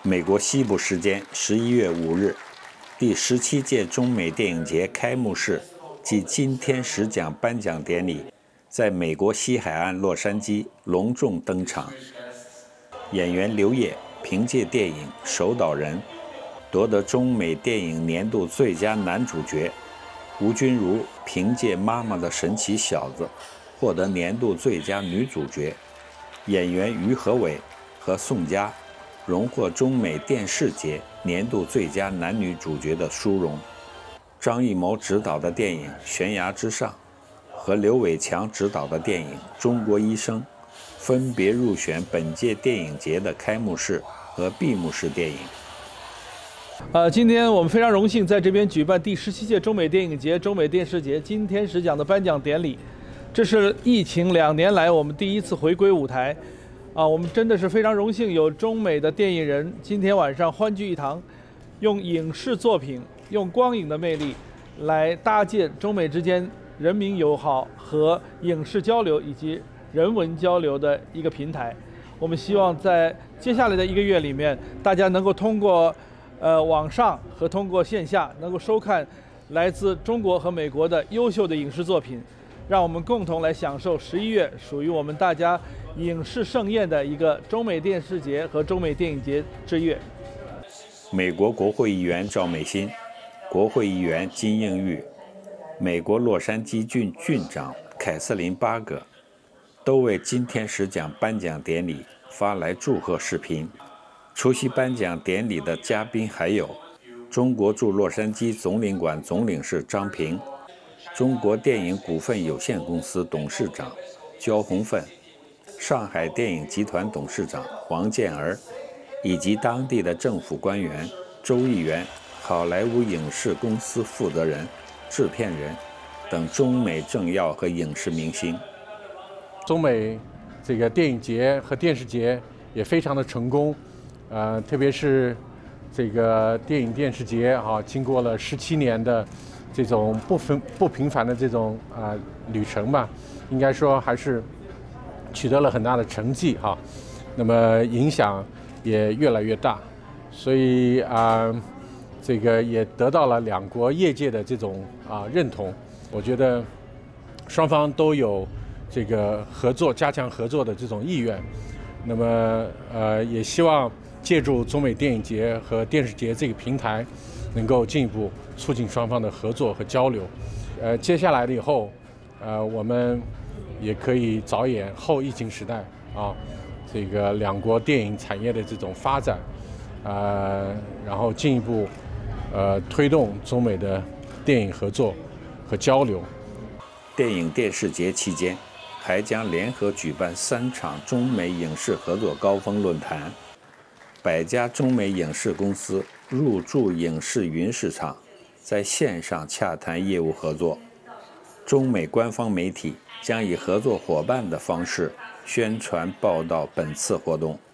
美国西部时间11月5日，第17届中美电影节开幕式暨金天使奖颁奖典礼在美国西海岸洛杉矶隆重登场。演员刘烨凭借电影《守岛人》夺得中美电影年度最佳男主角，吴君如凭借《妈妈的神奇小子》获得年度最佳女主角，演员于和伟和宋佳荣获中美电视节年度最佳男女主角的殊荣。张艺谋执导的电影《悬崖之上》和刘伟强执导的电影《中国医生》分别入选本届电影节的开幕式和闭幕式电影。 今天我们非常荣幸在这边举办第17届中美电影节、中美电视节金天使奖的颁奖典礼。这是疫情2年来我们第一次回归舞台。我们真的是非常荣幸有中美的电影人今天晚上欢聚一堂，用影视作品、用光影的魅力来搭建中美之间人民友好和影视交流以及人文交流的一个平台。我们希望在接下来的1个月里面，大家能够通过网上和通过线下能够收看来自中国和美国的优秀的影视作品，让我们共同来享受11月属于我们大家影视盛宴的一个中美电视节和中美电影节之月。 美国国会议员赵美心、国会议员金应玉、美国洛杉矶郡郡长凯瑟琳·巴格都为金天使奖颁奖典礼发来祝贺视频。出席颁奖典礼的嘉宾还有中国驻洛杉矶总领馆总领事张平、中国电影股份有限公司董事长焦宏奋、上海电影集团董事长王健儿，以及当地的政府官员、州议员、好莱坞影视公司负责人、制片人等中美政要和影视明星。 中美这个电影节和电视节也非常的成功，特别是这个电影电视节经过了17年的这种不平凡的这种旅程吧，应该说还是取得了很大的成绩那么影响也越来越大，所以这个也得到了两国业界的这种认同。我觉得双方都有这个合作、加强合作的这种意愿。那么也希望借助中美电影节和电视节这个平台，能够进一步促进双方的合作和交流。接下来了以后，我们也可以着眼后疫情时代这个两国电影产业的这种发展，然后进一步推动中美的电影合作和交流。 电影电视节期间，还将联合举办3场中美影视合作高峰论坛，100家中美影视公司入驻影视云市场，在线上洽谈业务合作。中美官方媒体将以合作伙伴的方式宣传报道本次活动。